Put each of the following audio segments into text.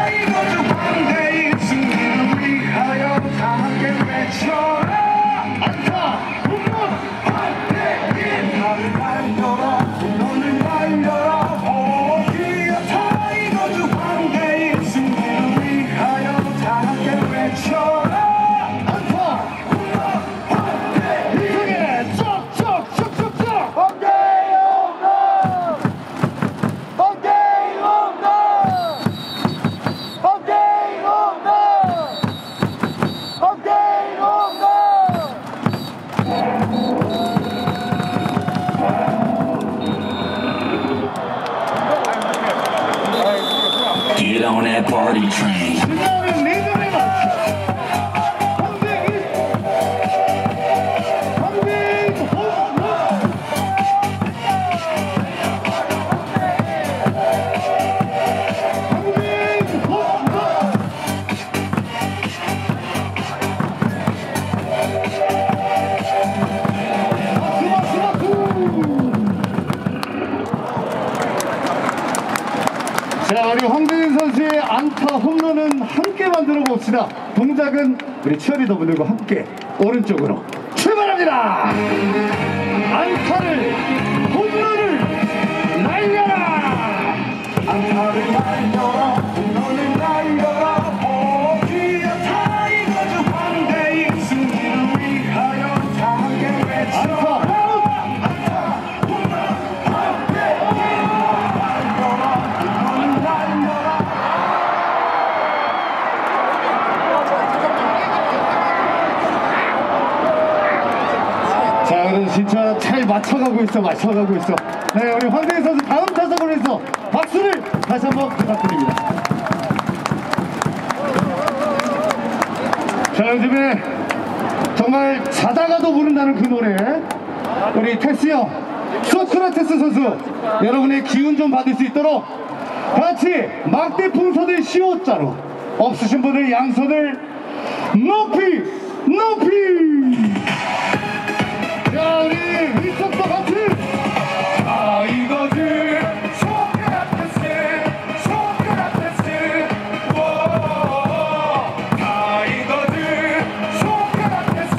기아타이거즈 광대의 승리를 위하여 다 함께 외쳐라. 안타 홈런 화이팅. 나를 날려라 너를 날려라. 오 기아타이거즈 광대의 승리를 위하여 다 함께 외쳐라. Get on that party train. 자, 우리 황대인 선수의 안타 홈런은 함께 만들어 봅시다. 동작은 우리 치어리더 분들과 함께 오른쪽으로 출발합니다. 안타를 홈런을 날려라. 안타를 날려라 홈런을 날려라. 오 기아타이거즈 광대의 승리를 위하여 다 함께 외쳐라. 자, 오늘 진짜 잘 맞춰가고 있어. 네, 우리 황대인 선수 다음 타석을 위해서 박수를 다시 한번 부탁드립니다. 자, 요즘에 정말 자다가도 부른다는 그 노래, 우리 테스 형, 소크라테스 선수, 여러분의 기운 좀 받을 수 있도록 같이 막대 풍선을 15자로, 없으신 분들 양손을 높이 자, 우리 위쪽도 같이 타이거즈 소크라테스 오 타이거즈 소크라테스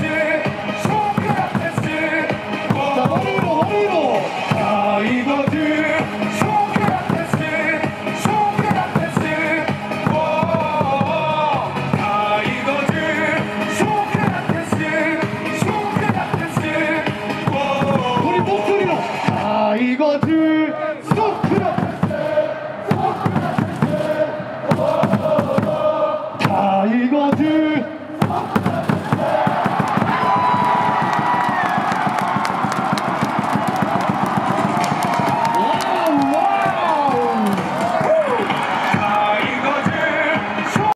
오 자, 머리로 타이거즈 소크라테스 오 타이거즈 소크라테스 우리 목소리로 타이거즈 소크라테스 타이거즈